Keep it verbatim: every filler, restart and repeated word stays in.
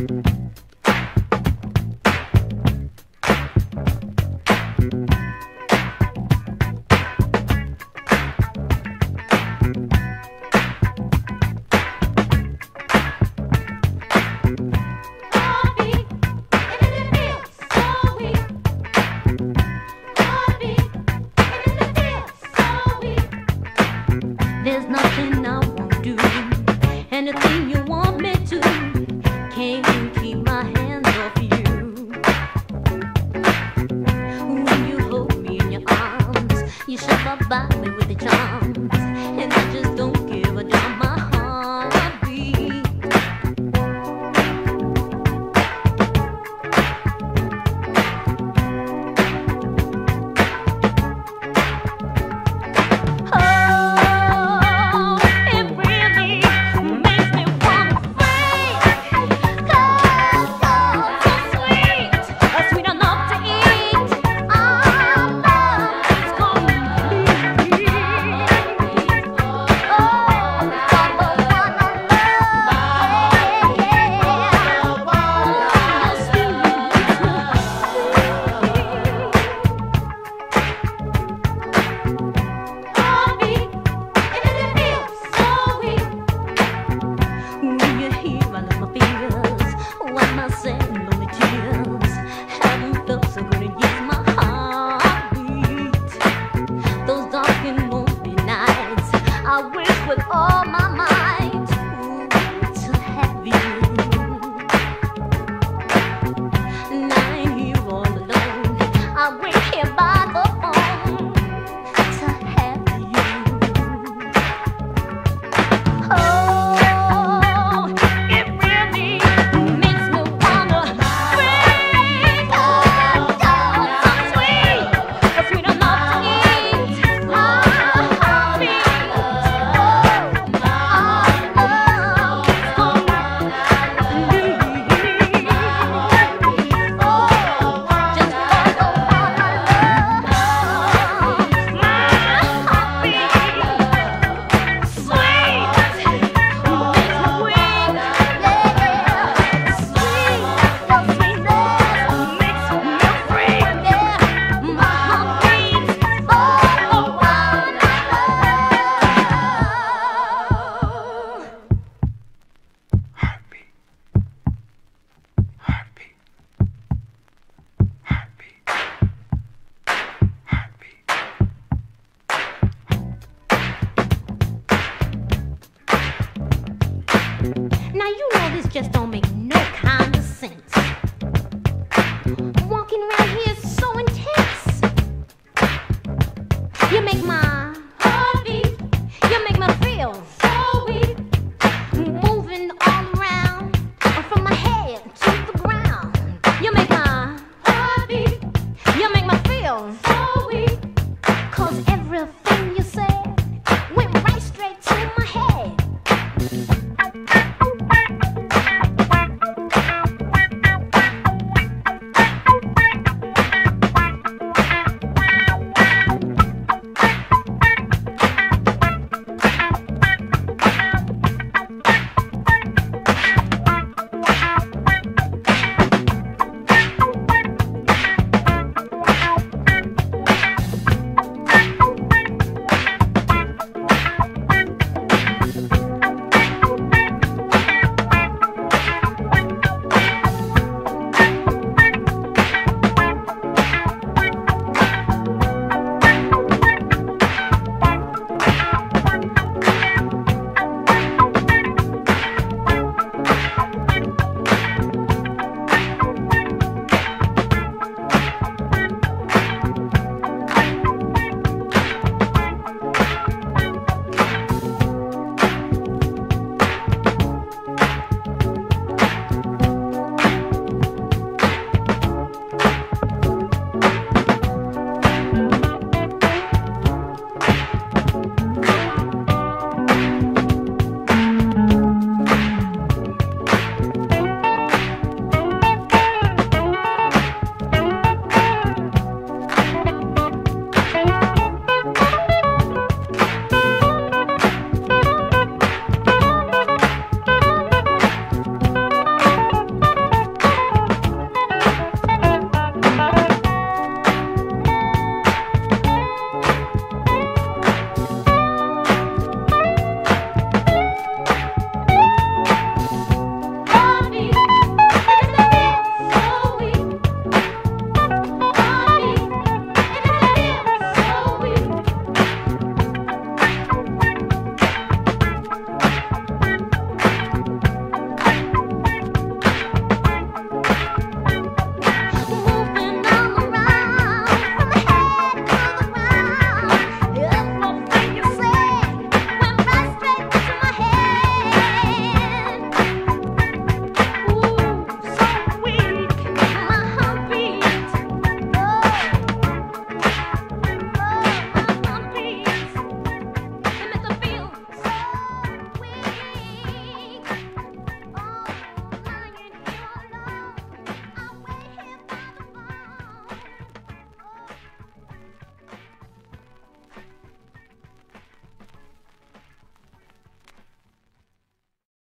There's nothing I won't do, anything you want me to. Can't keep my hands off you. When you hold me in your arms, you shove up by me with the charms, and I just don't give a damn. My heartbeat. I wish with all my might to have you. And I ain't here all alone. I wait here by the phone to have you. Oh, it really makes me wanna break up, so sweet, sweet enough to eat. My heartbeat. Now you know this just don't make no kind of sense.